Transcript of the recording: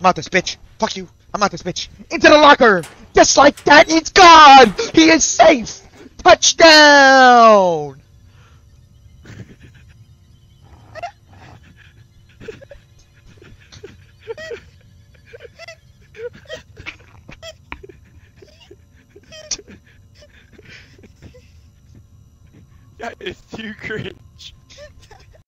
out this bitch. Fuck you. I'm out this bitch. Into the locker. Just like that, it's gone. He is safe. Touchdown. That is too great.